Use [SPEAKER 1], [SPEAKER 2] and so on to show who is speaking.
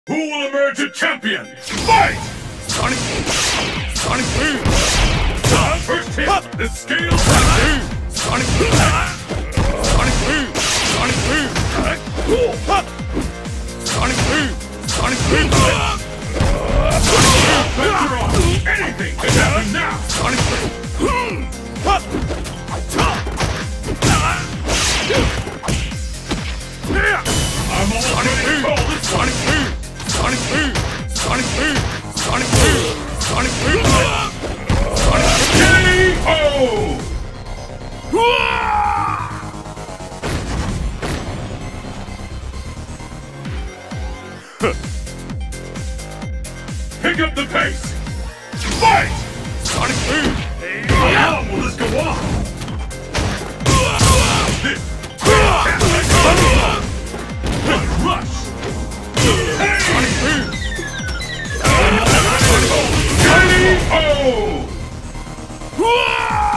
[SPEAKER 1] Who will emerge a champion? Fight!
[SPEAKER 2] Sonic Boom!
[SPEAKER 1] First hit, the scale
[SPEAKER 2] Sonic Boom! Sonic Boom! Sonic Boom! Sonic Boom! Sonic Boom!
[SPEAKER 1] Pressure on! Anything can happen now!
[SPEAKER 2] Sonic Boom!
[SPEAKER 1] I'm almost ready to call this one!
[SPEAKER 2] Sonic Boom! Sonic Boom! Sonic Boom! Sonic Boom! Sonic Boom! Sonic
[SPEAKER 1] K.O. Pick up the pace! Fight!
[SPEAKER 2] Sonic Boom!
[SPEAKER 1] How long will this go on? This One rush!
[SPEAKER 2] Sonic Boom!
[SPEAKER 1] K.O.